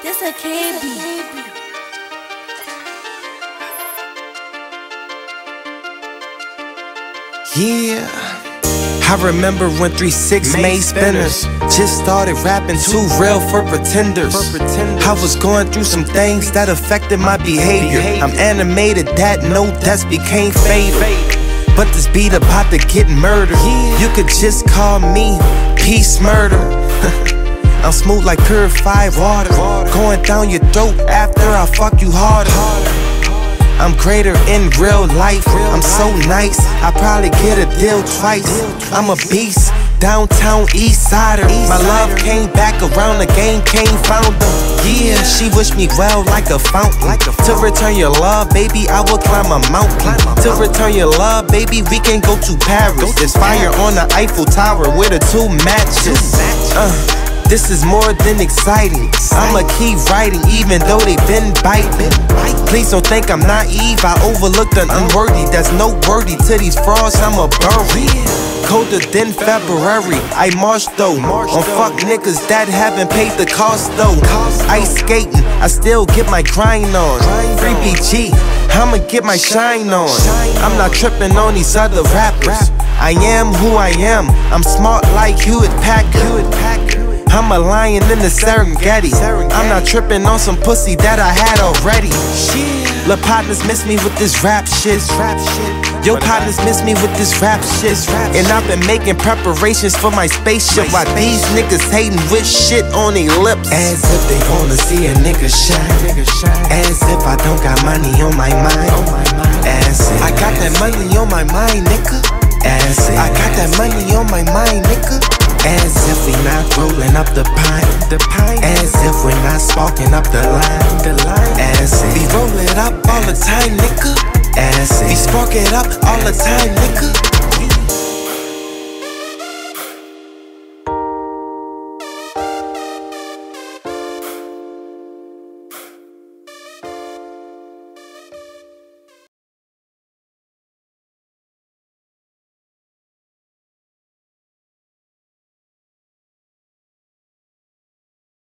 This a KB. Yeah, I remember when 3-6 made spinners. Just started rapping, too real for pretenders. I was going through some things that affected my behavior. I'm animated that no deaths became fatal. But this beat about to get murdered. You could just call me Peace Murder. I'm smooth like purified water, going down your throat after I fuck you harder. I'm greater in real life, I'm so nice, I probably get a deal twice. I'm a beast, downtown east sider. My love came back around, the game came found them. Yeah, she wished me well like a fountain. To return your love, baby, I will climb a mountain. To return your love, baby, we can go to Paris. There's fire on the Eiffel Tower with the 2 matches. This is more than exciting. I'ma keep writing even though they been biting. Please don't think I'm naive, I overlooked an unworthy that's noteworthy. To these frauds, I'ma bury. Colder than February, I march though. On fuck niggas that haven't paid the cost though. Ice skating, I still get my grind on. Free BG, I'ma get my shine on. I'm not tripping on these other rappers. I am who I am, I'm smart like Hewitt Packard. I'm a lion in the Serengeti. I'm not tripping on some pussy that I had already. Lil' partners miss me with this rap shit. Yo partners miss me with this rap shit. And I've been making preparations for my spaceship while these niggas hating with shit on their lips. As if they wanna see a nigga shine. As if I don't got money on my mind. As if I got that money on my mind, nigga. As if I got that money on my mind, nigga. As if we not rolling up the pine. As if we're not sparking up the line. As if we roll it up all the time, nigga. As if we spark it up all the time, nigga.